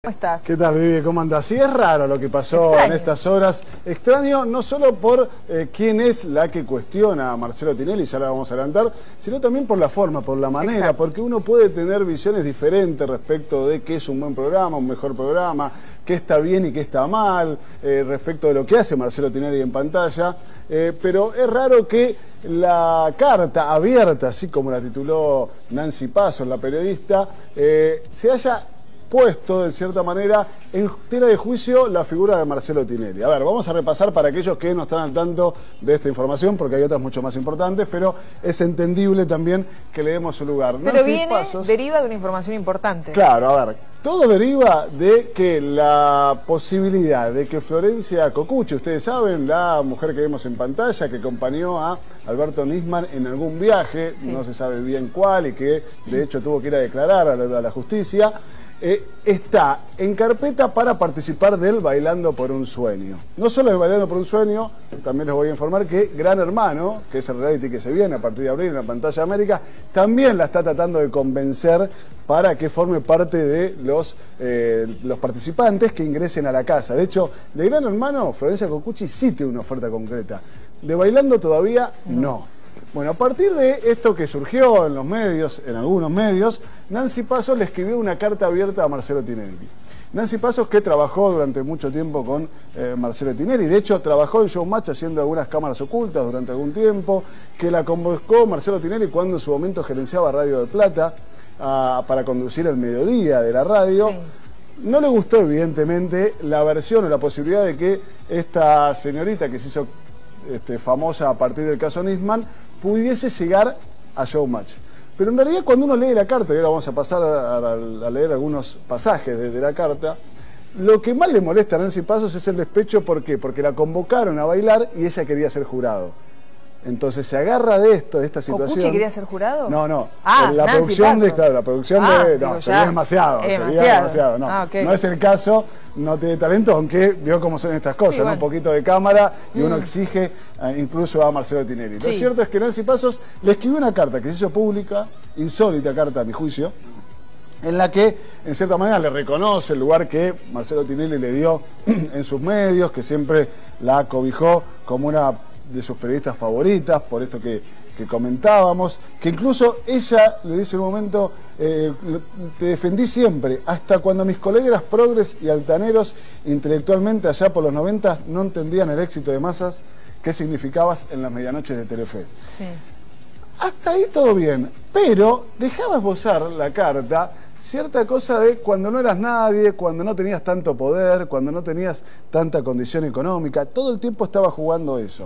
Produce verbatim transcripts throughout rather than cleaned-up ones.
¿Cómo estás? ¿Qué tal, Vivi? ¿Cómo andás? Sí, es raro lo que pasó Extraño. en estas horas. Extraño no solo por eh, quién es la que cuestiona a Marcelo Tinelli, ya la vamos a adelantar, sino también por la forma, por la manera, Exacto. porque uno puede tener visiones diferentes respecto de qué es un buen programa, un mejor programa, qué está bien y qué está mal, eh, respecto de lo que hace Marcelo Tinelli en pantalla, eh, pero es raro que la carta abierta, así como la tituló Nancy Pasos, la periodista, eh, se haya puesto, de cierta manera, en tela de juicio la figura de Marcelo Tinelli. A ver, vamos a repasar para aquellos que no están al tanto de esta información, porque hay otras mucho más importantes, pero es entendible también que le demos su lugar. Pero Nancy viene, Pasos, deriva de una información importante. claro, a ver, todo deriva de que la posibilidad de que Florencia Cocucci, ustedes saben, la mujer que vemos en pantalla, que acompañó a Alberto Nisman en algún viaje, sí. no se sabe bien cuál, y que de hecho tuvo que ir a declarar a la, a la justicia, Eh, está en carpeta para participar del Bailando por un Sueño. No solo el Bailando por un Sueño, también les voy a informar que Gran Hermano, que es el reality que se viene a partir de abril en la pantalla de América, también la está tratando de convencer para que forme parte de los, eh, los participantes que ingresen a la casa. De hecho, de Gran Hermano, Florencia Cocucci sí tiene una oferta concreta. De Bailando todavía no. no. Bueno, a partir de esto que surgió en los medios, en algunos medios, Nancy Pasos le escribió una carta abierta a Marcelo Tinelli. Nancy Pasos, que trabajó durante mucho tiempo con eh, Marcelo Tinelli, de hecho trabajó en Showmatch haciendo algunas cámaras ocultas durante algún tiempo, que la convocó Marcelo Tinelli cuando en su momento gerenciaba Radio del Plata uh, para conducir el mediodía de la radio. Sí. No le gustó, evidentemente, la versión o la posibilidad de que esta señorita que se hizo este, famosa a partir del caso Nisman pudiese llegar a Showmatch. Pero en realidad cuando uno lee la carta, y ahora vamos a pasar a, a, a leer algunos pasajes de, de la carta, lo que más le molesta a Nancy Pasos es el despecho. ¿Por qué? Porque la convocaron a bailar y ella quería ser jurado. Entonces se agarra de esto, de esta situación. ¿Cocucci quería ser jurado? No, no. Ah, la Nancy producción Pasos. de, claro, la producción ah, de. No, digo, sería ya, demasiado. es Sería demasiado. demasiado. No, Ah, okay. no es el caso, no tiene talento, aunque vio cómo son estas cosas, sí, ¿no? bueno. Un poquito de cámara y mm. uno exige eh, incluso a Marcelo Tinelli. Sí. Lo cierto es que Nancy Pasos le escribió una carta que se hizo pública, insólita carta a mi juicio, en la que, en cierta manera, le reconoce el lugar que Marcelo Tinelli le dio en sus medios, que siempre la cobijó como una de sus periodistas favoritas, por esto que, que comentábamos, que incluso ella le dice en un momento, eh, te defendí siempre, hasta cuando mis colegas progres y altaneros intelectualmente allá por los noventa no entendían el éxito de masas que significabas en las medianoches de Telefe. Sí. Hasta ahí todo bien, pero dejaba esbozar la carta cierta cosa de cuando no eras nadie, cuando no tenías tanto poder, cuando no tenías tanta condición económica, todo el tiempo estaba jugando eso.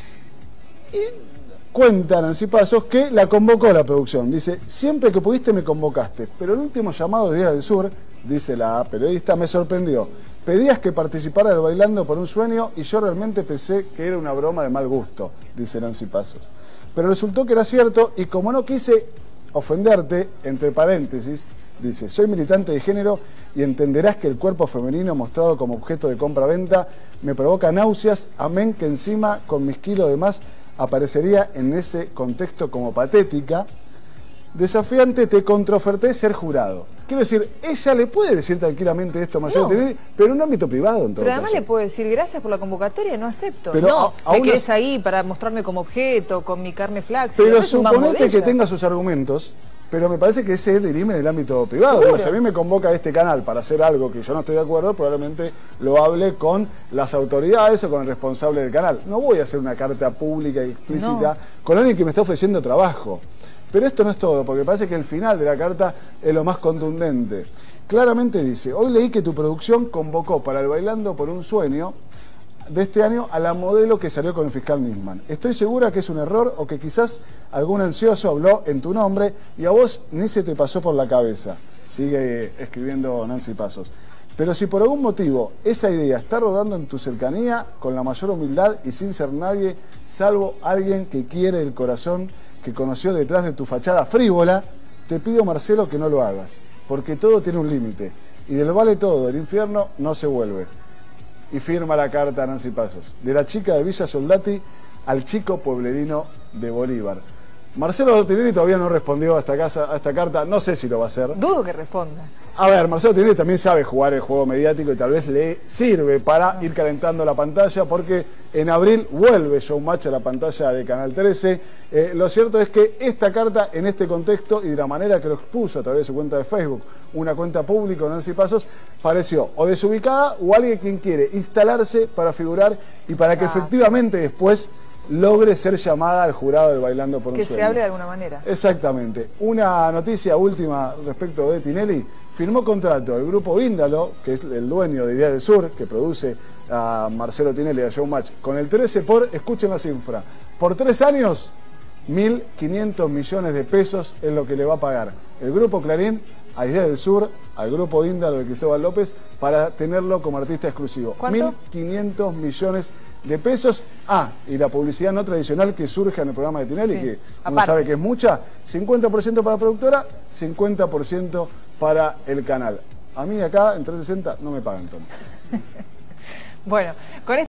Y cuenta Nancy Pasos que la convocó la producción. Dice, siempre que pudiste me convocaste, pero el último llamado de Días del Sur, dice la periodista, me sorprendió. Pedías que participara del Bailando por un Sueño y yo realmente pensé que era una broma de mal gusto, dice Nancy Pasos. Pero resultó que era cierto y como no quise ofenderte, entre paréntesis, dice, soy militante de género y entenderás que el cuerpo femenino mostrado como objeto de compra-venta me provoca náuseas, amén que encima con mis kilos de más aparecería en ese contexto como patética. Desafiante, te contraoferté ser jurado. Quiero decir, ella le puede decir tranquilamente esto a Marcelo no. Tinelli, pero en un ámbito privado en todo Pero además caso. le puede decir, gracias por la convocatoria, no acepto. Pero no, a, a me una... querés ahí para mostrarme como objeto, con mi carne flácida. Pero no es un mambo suponete de que ella. tenga sus argumentos, pero me parece que ese dirime en el ámbito privado. Digo, si a mí me convoca a este canal para hacer algo que yo no estoy de acuerdo, probablemente lo hable con las autoridades o con el responsable del canal. No voy a hacer una carta pública y explícita no. con alguien que me está ofreciendo trabajo. Pero esto no es todo, porque me parece que el final de la carta es lo más contundente. Claramente dice, hoy leí que tu producción convocó para el Bailando por un Sueño de este año a la modelo que salió con el fiscal Nisman. Estoy segura que es un error o que quizás algún ansioso habló en tu nombre y a vos ni se te pasó por la cabeza. Sigue escribiendo Nancy Pasos. Pero si por algún motivo esa idea está rodando en tu cercanía, con la mayor humildad y sin ser nadie, salvo alguien que quiere el corazón que conoció detrás de tu fachada frívola, te pido, Marcelo, que no lo hagas, porque todo tiene un límite, y del vale todo, el infierno no se vuelve. Y firma la carta a Nancy Pasos, de la chica de Villa Soldati al chico pueblerino de Bolívar. Marcelo Tinelli todavía no respondió a esta, casa, a esta carta, no sé si lo va a hacer. Dudo que responda. A ver, Marcelo Tinelli también sabe jugar el juego mediático y tal vez le sirve para ir calentando la pantalla, porque en abril vuelve Showmatch a la pantalla de Canal trece. Eh, lo cierto es que esta carta, en este contexto y de la manera que lo expuso a través de su cuenta de Facebook, una cuenta pública, Nancy Pasos, pareció o desubicada o alguien quien quiere instalarse para figurar y para que efectivamente después logre ser llamada al jurado del Bailando por un Que Sueño. se hable de alguna manera. Exactamente. Una noticia última respecto de Tinelli. Firmó contrato el grupo Índalo, que es el dueño de Ideas del Sur, que produce a Marcelo Tinelli y a Showmatch, con el trece por, escuchen la cifra, por tres años, mil quinientos millones de pesos es lo que le va a pagar el grupo Clarín a Ideas del Sur, al grupo Índalo de Cristóbal López, para tenerlo como artista exclusivo. ¿Cuánto? mil quinientos millones de pesos. Ah, y la publicidad no tradicional que surge en el programa de Tinelli, Sí, que uno aparte. sabe que es mucha, cincuenta por ciento para la productora, cincuenta por ciento para el canal. A mí acá en trescientos sesenta no me pagan tanto. Bueno, con